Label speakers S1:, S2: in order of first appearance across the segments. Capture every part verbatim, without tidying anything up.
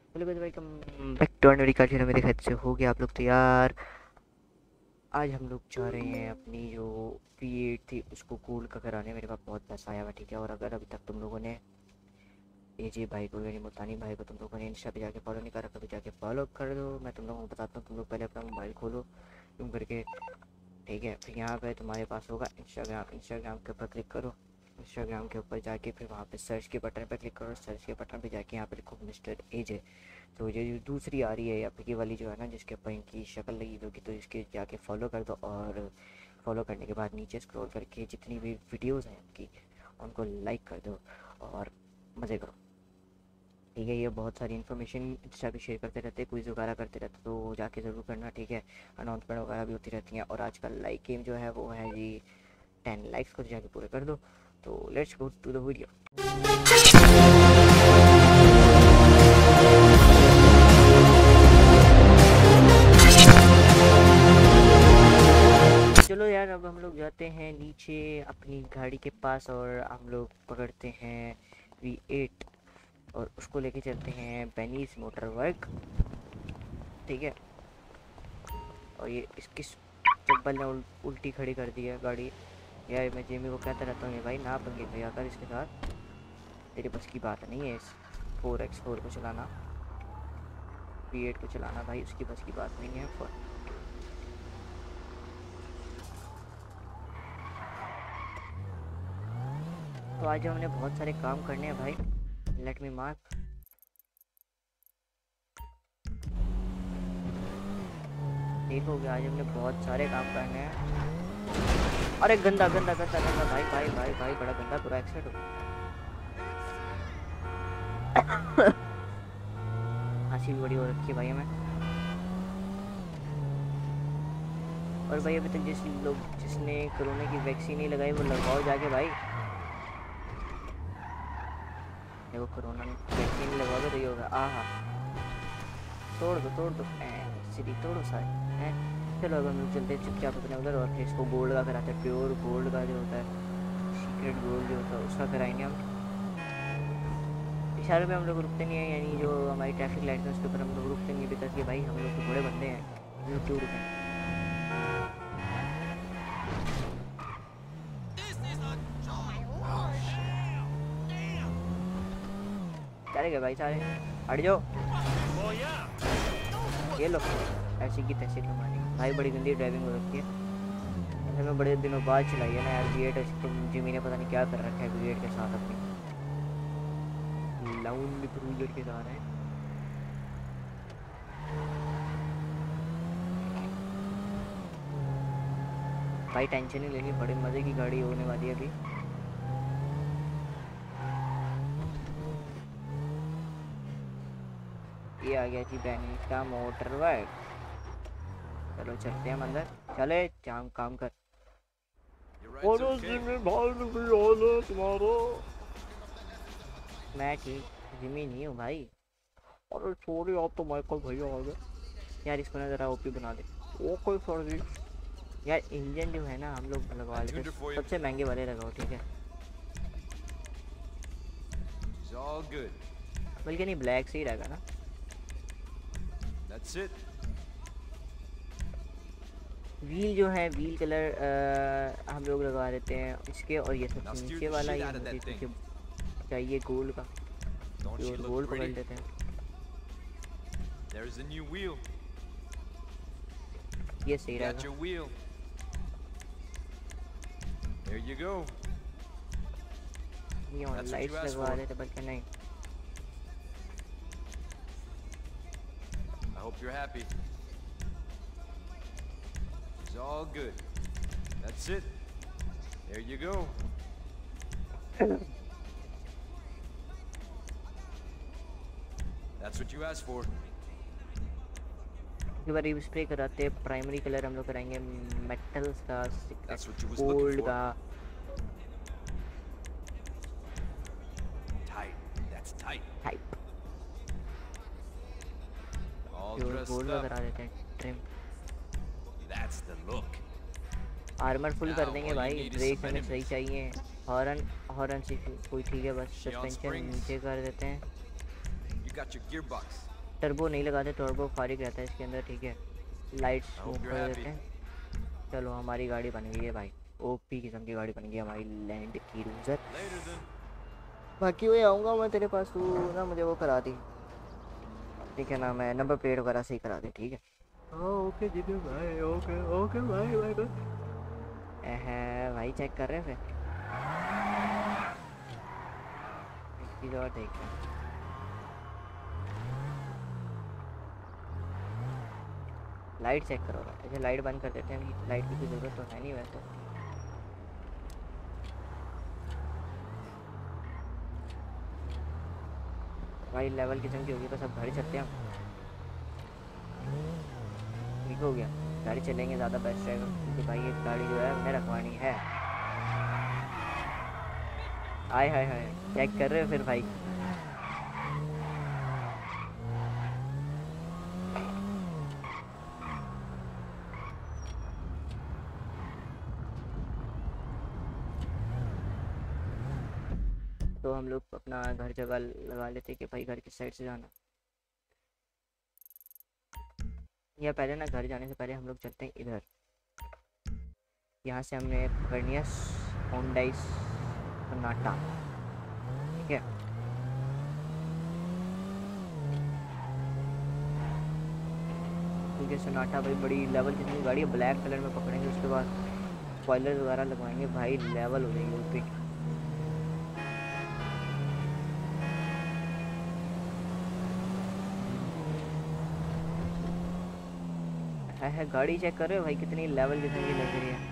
S1: Hello guys, welcome back to another record. मेरे ख्याल से हो गया आप लोग तैयार। आज हम लोग जा रहे हैं अपनी जो वी एट थी उसको कूल का कराने। मेरे पास बहुत पैसा आया हुआ, ठीक है। और अगर अभी तक तुम लोगों ने एजे भाई को यानी मुल्तानी भाई को तुम लोगों ने इंस्टा पे जाके फॉलो नहीं करा, कभी जाके फॉलो कर दो। मैं तुम लोगों को बताता हूँ, तुम लोग पहले अपना मोबाइल खोलो तुम करके, ठीक है। फिर यहाँ पे तुम्हारे पास होगा इंस्टाग्राम। इंस्टाग्राम के ऊपर क्लिक करो। इंस्टाग्राम के ऊपर जाके फिर वहाँ पे सर्च के बटन पर क्लिक करो। सर्च के बटन पे जाके यहाँ पे लिखो मिस्टर एजे। तो ये जो दूसरी आ रही है या फिर ये वाली जो है ना, जिसके ऊपर इनकी शक्ल लगी होगी, तो इसके जाके फॉलो कर दो। और फॉलो करने के बाद नीचे स्क्रॉल करके जितनी भी वीडियोस हैं आपकी उनको लाइक कर दो और मज़े करो, ठीक है। ये बहुत सारी इन्फॉर्मेशन इंस्टा पे शेयर करते रहते हैं, क्विज वगैरह करते रहते हैं, तो जाके ज़रूर करना, ठीक है। अनाउंसमेंट वगैरह भी होती रहती हैं। और आजकल लाइक गेम जो है वो है जी टेन लाइक्स को जाके पूरे कर दो। तो let's go to the video. चलो यार, अब हम लोग जाते हैं नीचे अपनी गाड़ी के पास और हम लोग पकड़ते हैं वी एट और उसको लेके चलते हैं बेनीज मोटर वर्क, ठीक है। और ये इसकी चप्पल ने उल, उल्टी खड़ी कर दी है गाड़ी। यार मैं जेमी को कहता रहता हूँ, ये भाई ना पंगे भैया कर इसके साथ, तेरे बस की बात नहीं है इस फोर एक्स फोर को चलाना, वी एट को चलाना, भाई उसकी बस की बात नहीं है। तो आज हमने बहुत सारे काम करने हैं भाई। Let me mark. देखोगे आज हमने बहुत सारे काम करने हैं। अरे गंदा गंदा गंदा गंदा भाई भाई भाई भाई बड़ा गंदा, पूरा एक्सीडेंट हो गया। हंसी भी बड़ी हो रखी है भाई हमें। और भाई अभी तक जिस लोग जिसने कोरोना की वैक्सीन नहीं लगाई वो लगवाओ जाके भाई। देखो कोरोना में वैक्सीन लगवा दो, रही होगा। आ हाँ, तोड़ दो तोड़ दो सीधी तोड़ो सारे हैं। चलो अब हम लोग चलते हैं चुपचाप अपने उधर और फिर इसको गोल्ड का कराते हैं। प्योर गोल्ड का जो होता है, सीक्रेट गोल्ड जो होता है उसका कराएंगे हम। इशारे पे हम लोग रुकते नहीं है, यानी जो हमारी ट्रैफिक लाइट है उसके ऊपर हम लोग रुकते नहीं है, बिकॉज कि भाई हम लोग तो बड़े बंदे हैं, हम लोग क्यों रुकें। चले गए भाई सारे, हट जाओ। ये लो ऐसी की तैसी तुम्हारी भाई, बड़ी गंदी ड्राइविंग हो रखी है। ऐसे में बड़े दिनों बाद चलाई है ना यार वी एट। तुम जिमी ने पता नहीं क्या कर रखा है वी एट के साथ, अपनी लाउंड क्रूजर के साथ है। भाई टेंशन नहीं लेनी, बड़े मजे की गाड़ी होने वाली है अभी। ये आ गया जी बेनीज का मोटर वर्क। चलो चलते हैं हम अंदर, चले काम काम कर। तुम्हारा मैं ठीक जिमी नहीं हूँ भाई। और सॉरी आप तो माइकल भैया आ गए यार। इसको ना जरा ओपी बना दे। ओ कोई सॉरी यार। इंजन जो है ना हम लोग लगवा लेते, सबसे महंगे वाले लगाओ, ठीक है। बल्कि नहीं, ब्लैक से ही रहेगा ना।
S2: That's it.
S1: व्हील जो है व्हील कलर आ, हम लोग लगवा देते हैं इसके। और ये सबसे नीचे वाला ये मुझे पीछे चाहिए गोल्ड का, प्योर गोल्ड पकड़ लेते हैं।
S2: There's a new wheel.
S1: ये सही
S2: Got
S1: रहेगा।
S2: your wheel. There you go.
S1: ये on
S2: That's what
S1: lights
S2: you asked
S1: लगवा
S2: for.
S1: देते, बल्कि नहीं।
S2: I hope you're happy. It's all good. That's it. There you go. That's what you asked for.
S1: एक बार spray कराते हैं। Primary colour हम लोग कराएंगे मेटल्स का,
S2: That's what you was looking
S1: gold
S2: for.
S1: का।
S2: Tight. That's tight.
S1: Type
S2: All
S1: pure
S2: dressed
S1: gold का
S2: up.
S1: करा देते हैं trim.
S2: That's the look.
S1: Armour full कर
S2: Now,
S1: देंगे
S2: all you
S1: भाई।
S2: need is
S1: ब्रेक
S2: some
S1: हमें सही
S2: enemies.
S1: चाहिए। हॉर्न हॉर्न से कोई ठीक है, बस
S2: She on
S1: सस्पेंशन
S2: springs.
S1: नीचे कर देते हैं।
S2: You got your gearbox.
S1: Turbo नहीं लगाते, टर्बो फारिग रहता है इसके अंदर, ठीक है। Lights
S2: I hope
S1: of
S2: you're
S1: कर
S2: happy.
S1: देते हैं। चलो हमारी गाड़ी बन गई है भाई, ओपी किस्म की गाड़ी बन गई हमारी लैंड क्रूजर।
S2: Later then.
S1: बाकी वही आऊँगा मैं तेरे पास, तू ना मुझे वो करा दी, ठीक है ना, मैं नंबर प्लेट वगैरह सही करा दे, ठीक है। हाँ ओके जी भाई, ओके ओके भाई भाई भाई। है भाई चेक कर रहे हैं फिर, एक चीज़ और देख रहे हैं। लाइट चेक करो, अच्छा लाइट बंद कर देते हैं, लाइट की कोई ज़रूरत तो है नहीं वैसे। भाई लेवल किचन की होगी, बस अब गाड़ी चलते हैं हम, ठीक हो गया। गाड़ी चलेंगे ज़्यादा बेस्ट रहेगा, क्योंकि भाई ये गाड़ी जो है हमें रखवानी है। आय हाय हाय, चेक कर रहे हो फिर भाई। तो हम लोग अपना घर जगह लगा लेते कि भाई घर की साइड से जाना, या पहले ना घर जाने से पहले हम लोग चलते हैं इधर। यहाँ से हमने पकड़नी है होंडा सोनाटा, ठीक है। क्योंकि सोनाटा भाई बड़ी लेवल की गाड़ी है, ब्लैक कलर में पकड़ेंगे, उसके बाद स्पॉयलर वगैरह लगवाएंगे, भाई लेवल हो जाएगी ऊपर। है, है गाड़ी चेक कर रहे हो भाई कितनी लेवल कितनी की लग रही है।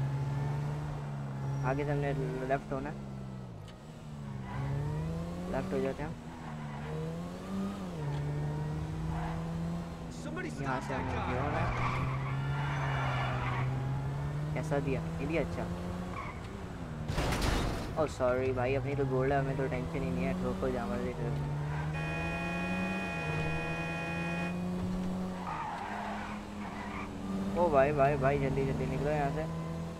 S1: आगे से हमने लेफ्ट होना, लेफ्ट हो जाते हैं यहाँ से, हमने ये होना। कैसा दिया, ये दिया अच्छा। ओ सॉरी भाई, अपनी तो गोल्ड है, हमें तो टेंशन ही नहीं है, ठोको जामर देख रहे हो। ओ भाई भाई भाई जल्दी जल्दी निकलो यहाँ से।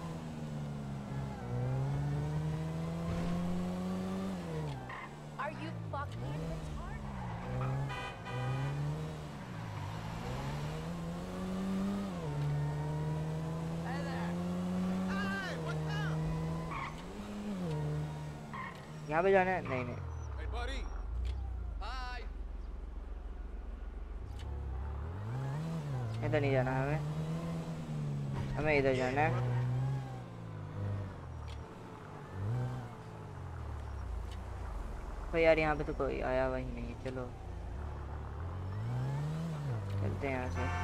S3: Are you fucking retarded? Hey there. Hey, what's up?
S1: यहाँ पे जाना है? नहीं नहीं,
S2: Hey buddy.
S3: Hi.
S1: इधर नहीं जाना हमें, हमें इधर जाना है। भाई यार यहाँ पे तो कोई आया हुआ ही नहीं है, चलो चलते हैं यहाँ से।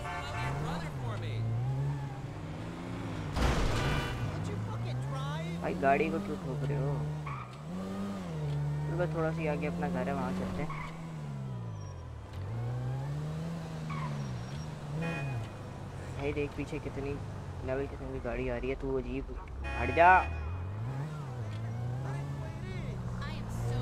S1: भाई गाड़ी को क्यों ठोक रहे हो? चलो बस थोड़ा सी आगे अपना घर है, वहाँ चलते हैं। भाई देख पीछे कितनी लेवल कितनी की गाड़ी आ रही है, तू अजीब हट जा।
S3: I am so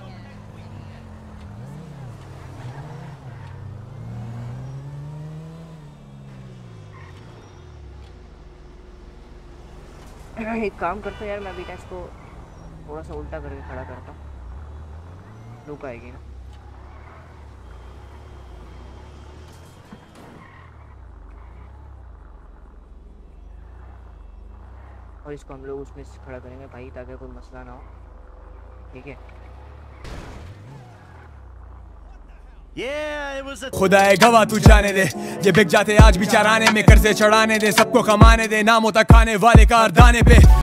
S1: एक काम करता हूँ यार, मैं अभी इसको थोड़ा सा उल्टा करके खड़ा करता हूँ, रुक आएगी ना। और इसको हम लोग उसमें से खड़ा करेंगे भाई, ताकि कोई मसला ना हो, ठीक है।
S4: Yeah, it was a खुदा है गवाह तू जाने दे, ये बिक जाते आज भी चराने में, कर्जे चढ़ाने दे, सबको कमाने दे, नाम होता खाने वाले कारदाने पे।